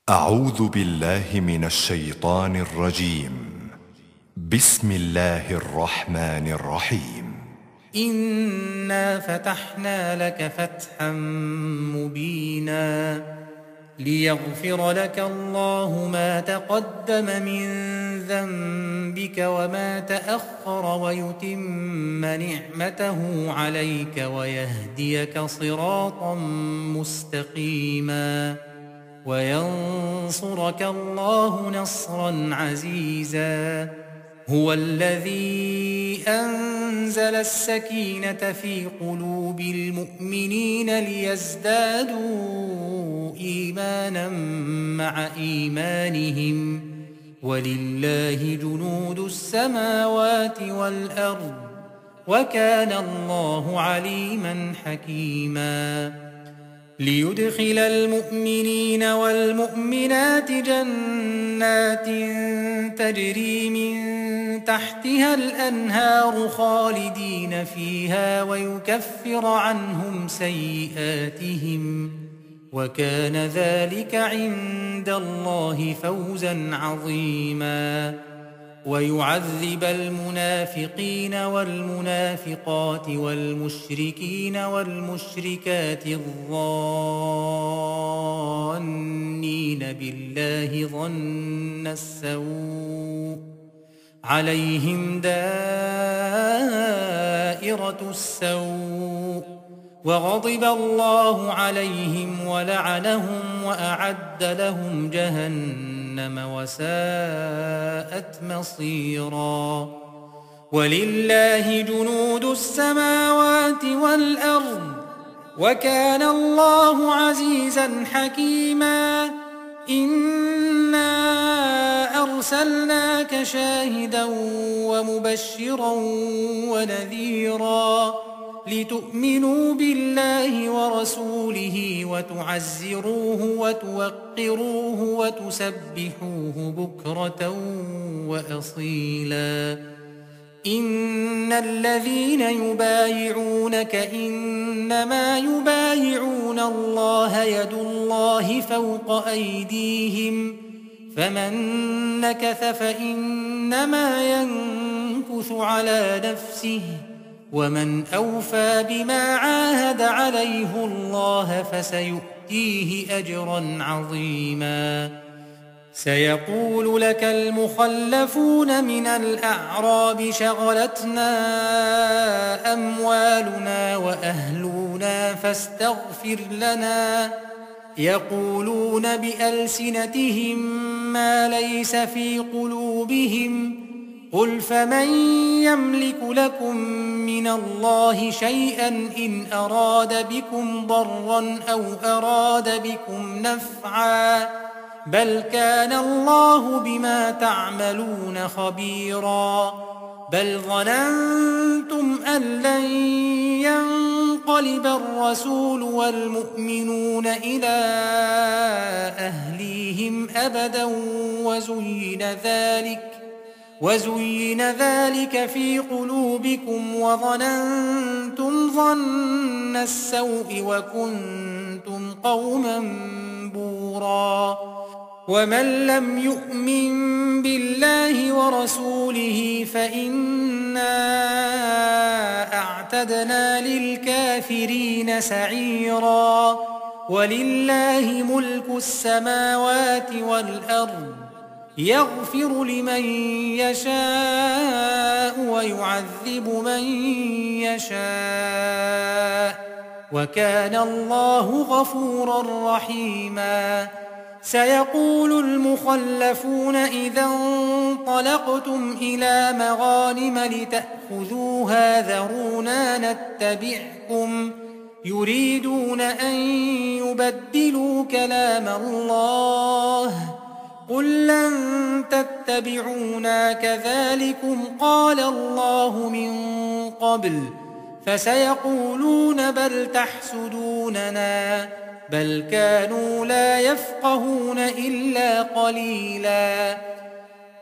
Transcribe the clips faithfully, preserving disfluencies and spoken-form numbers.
أعوذ بالله من الشيطان الرجيم. بسم الله الرحمن الرحيم. إنا فتحنا لك فتحا مبينا ليغفر لك الله ما تقدم من ذنبك وما تأخر ويتم نعمته عليك ويهديك صراطا مستقيما وينصرك الله نصرا عزيزا. هو الذي أنزل السكينة في قلوب المؤمنين ليزدادوا إيمانا مع إيمانهم ولله جنود السماوات والأرض وكان الله عليما حكيما. ليدخل المؤمنين والمؤمنات جنات تجري من تحتها الأنهار خالدين فيها ويكفر عنهم سيئاتهم وكان ذلك عند الله فوزا عظيما. ويعذب المنافقين والمنافقات والمشركين والمشركات الظانين بالله ظن السوء عليهم دائرة السوء وغضب الله عليهم ولعنهم وأعد لهم جهنم وساءت مصيرا. ولله جنود السماوات والأرض وكان الله عزيزا حكيما. إنا أرسلناك شاهدا ومبشرا ونذيرا لتؤمنوا بالله ورسوله وتعزروه وتوقروه وتسبحوه بكرة وأصيلا. إن الذين يبايعونك إنما يبايعون الله يد الله فوق أيديهم فمن نكث فإنما ينكث على نفسه ومن أوفى بما عاهد عليه الله فسيؤتيه أجرا عظيما. سيقول لك المخلفون من الأعراب شغلتنا أموالنا وأهلنا فاستغفر لنا يقولون بألسنتهم ما ليس في قلوبهم قل فمن يملك لكم من الله شيئا إن أراد بكم ضرا أو أراد بكم نفعا بل كان الله بما تعملون خبيرا. بل ظننتم أن لن ينقلب الرسول والمؤمنون إلى أهليهم أبدا وزين ذلك وزين ذلك في قلوبكم وظننتم ظن السوء وكنتم قوما بورا. ومن لم يؤمن بالله ورسوله فإنا أعتدنا للكافرين سعيرا. ولله ملك السماوات والأرض يغفر لمن يشاء ويعذب من يشاء وكان الله غفورا رحيما. سيقول المخلفون إذا انطلقتم إلى مغانم لتأخذوها ذرونا نتبعكم يريدون أن يبدلوا كلام الله قل لن تتبعونا كذلكم قال الله من قبل فسيقولون بل تحسدوننا بل كانوا لا يفقهون إلا قليلا.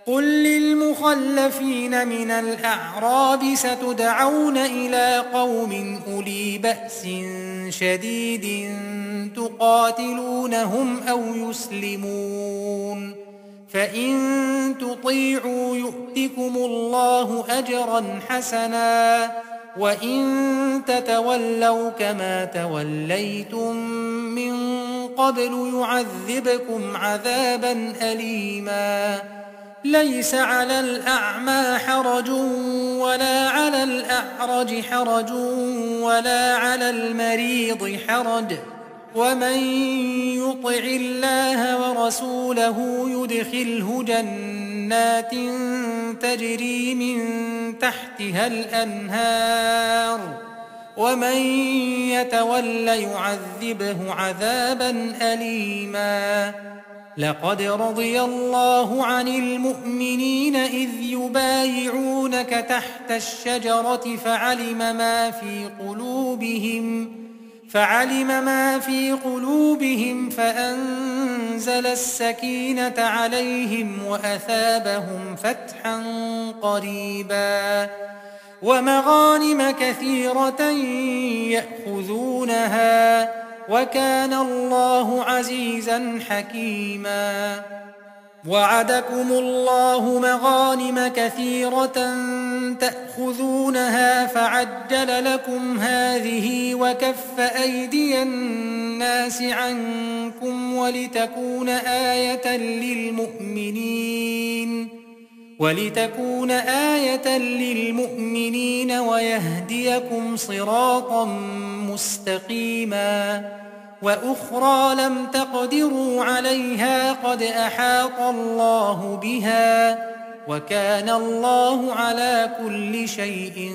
قل للمخلفين من الأعراب ستدعون إلى قوم أولي بأس شديد تقاتلونهم أو يسلمون فإن تطيعوا يؤتكم الله أجرا حسنا وإن تتولوا كما توليتم من قبل يعذبكم عذابا أليما ليس على الأعمى حرج ولا على الأعرج حرج ولا على المريض حرج ومن يطع الله ورسوله يدخله جنات تجري من تحتها الأنهار ومن يتول يعذبه عذابا أليما لقد رضي الله عن المؤمنين إذ يبايعونك تحت الشجرة فعلم ما في قلوبهم فعلم ما في قلوبهم فأنزل السكينة عليهم وأثابهم فتحا قريبا ومغانم كثيرة يأخذونها وكان الله عزيزا حكيما وعدكم الله مغانم كثيرة تأخذونها فعجل لكم هذه وكف أيدي الناس عنكم ولتكون آية للمؤمنين ولتكون آية للمؤمنين ويهديكم صراطا مستقيما وأخرى لم تقدروا عليها قد أحاط الله بها وكان الله على كل شيء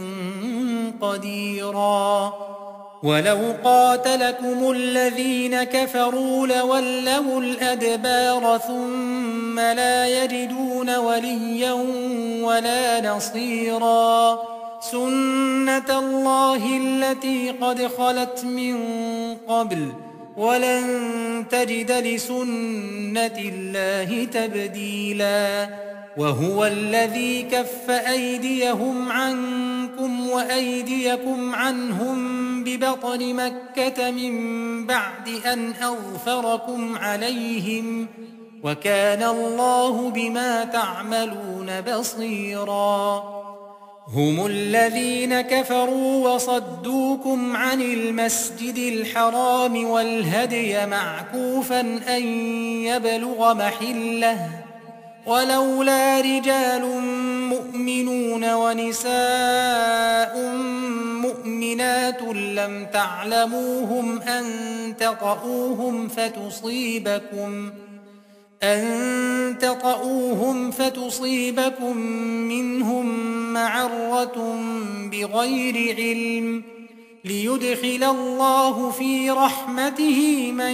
قديرا ولو قاتلكم الذين كفروا لولوا الأدبار ثم لا يجدون وليا ولا نصيرا سنة الله التي قد خلت من قبل ولن تجد لسنة الله تبديلا وهو الذي كف أيديهم عنكم وأيديكم عنهم ببطن مكة من بعد أن أظفركم عليهم وكان الله بما تعملون بصيرا هم الذين كفروا وصدوكم عن المسجد الحرام والهدي معكوفا أن يبلغ محله ولولا رجال مؤمنون ونساء مؤمنات لم تعلموهم أن تطؤوهم فتصيبكم أن تطؤوهم فتصيبكم منهم معرة بغير علم ليدخل الله في رحمته من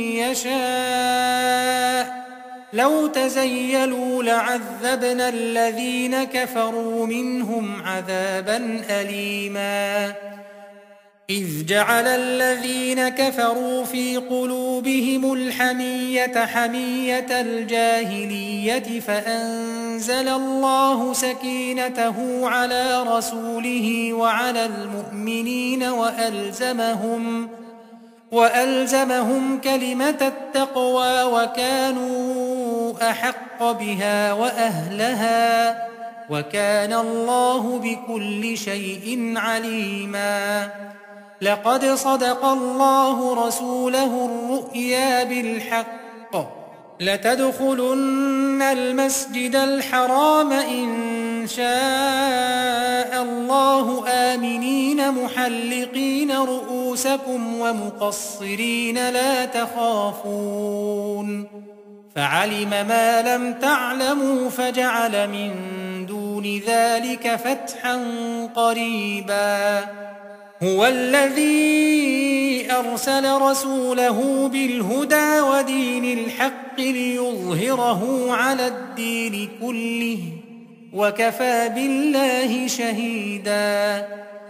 يشاء لو تزيلوا لعذبنا الذين كفروا منهم عذابا أليما إذ جعل الذين كفروا في قلوبهم الحمية حمية الجاهلية فأنزل الله سكينته على رسوله وعلى المؤمنين وألزمهم وألزمهم كلمة التقوى وكانوا أحق بها وأهلها وكان الله بكل شيء عليما لقد صدق الله رسوله الرؤيا بالحق لتدخلن المسجد الحرام إن شاء الله آمنين محلقين رؤوسكم ومقصرين لا تخافون فعلم ما لم تعلموا فجعل من دون ذلك فتحا قريبا هو الذي أرسل رسوله بالهدى ودين الحق ليظهره على الدين كله وكفى بالله شهيدا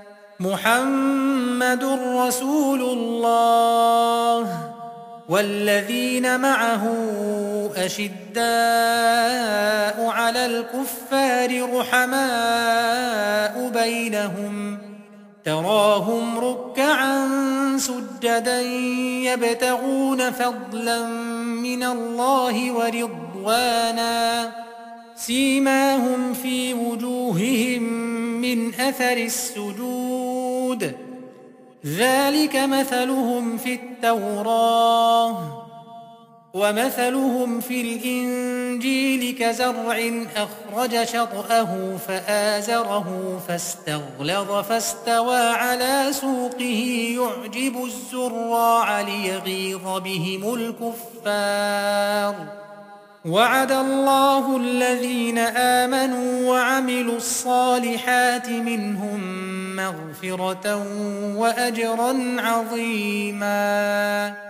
محمد رسول الله والذين معه أشداء على الكفار رحماء بينهم تراهم ركعا سجدا يبتغون فضلا من الله ورضوانا سيماهم في وجوههم من أثر السجود ذلك مثلهم في التوراة ومثلهم في الإنجيل كزرع أخرج شطأه فآزره فاستغلظ فاستوى على سوقه يعجب الزراع ليغيظ بهم الكفار وعد الله الذين آمنوا وعملوا الصالحات منهم مغفرة وأجرا عظيما.